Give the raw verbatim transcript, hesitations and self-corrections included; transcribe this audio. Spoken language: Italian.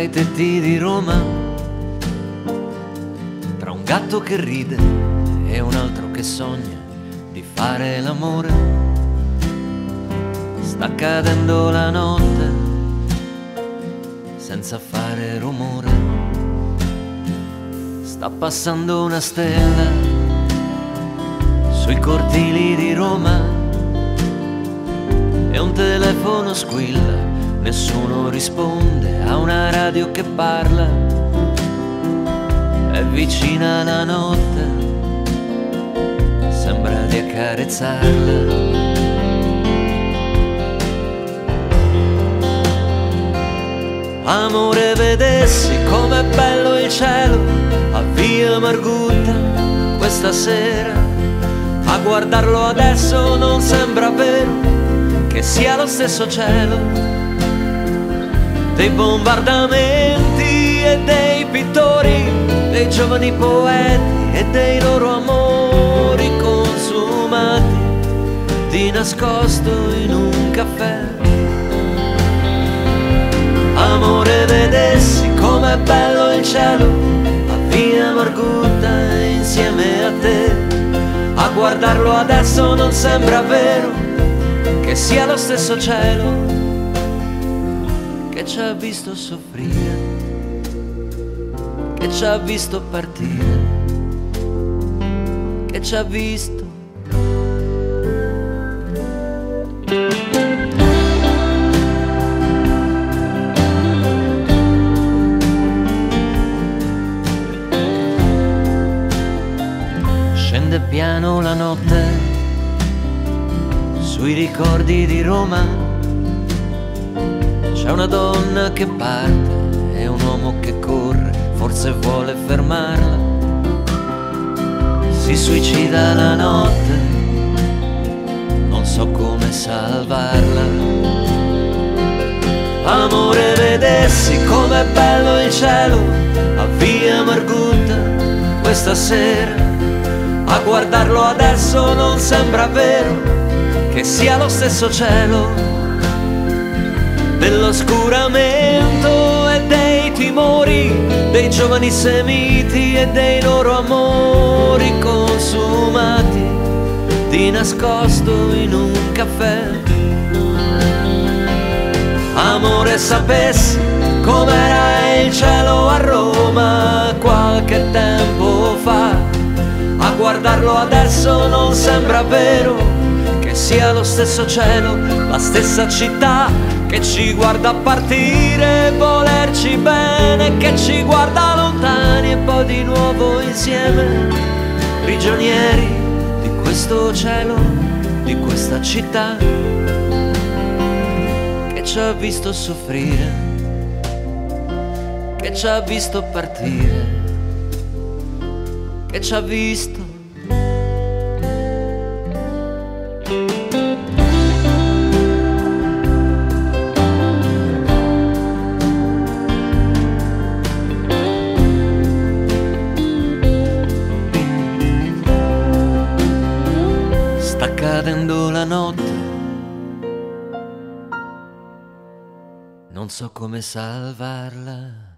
i tetti di Roma, tra un gatto che ride e un altro che sogna di fare l'amore. Sta cadendo la notte senza fare rumore, sta passando una stella sui cortili di Roma e un telefono squilla, nessuno risponde a una radio che parla. È vicina la notte, sembra di accarezzarla. Amore, vedessi com'è bello il cielo a Via Margutta questa sera. A guardarlo adesso non sembra vero che sia lo stesso cielo dei bombardamenti e dei pittori, dei giovani poeti e dei loro amori consumati di nascosto in un caffè. Amore, vedessi com'è bello il cielo a Via Margutta insieme a te. A guardarlo adesso non sembra vero che sia lo stesso cielo che ci ha visto soffrire, che ci ha visto partire, che ci ha visto. Scende piano la notte sui ricordi di Roma, c'è una donna che parte e un uomo che corre, forse vuole fermarla. Si suicida la notte, non so come salvarla. Amore, vedessi com'è bello il cielo a Via Margutta questa sera. A guardarlo adesso non sembra vero che sia lo stesso cielo dell'oscuramento e dei timori, dei giovani semiti e dei loro amori consumati di nascosto in un caffè. Amore, sapessi com'era il cielo a Roma qualche tempo fa. A guardarlo adesso non sembra vero che sia lo stesso cielo, la stessa città che ci guarda partire, volerci bene, che ci guarda lontani e poi di nuovo insieme, prigionieri di questo cielo, di questa città che ci ha visto soffrire, che ci ha visto partire, che ci ha visto. Sta cadendo la notte, non so come salvarla.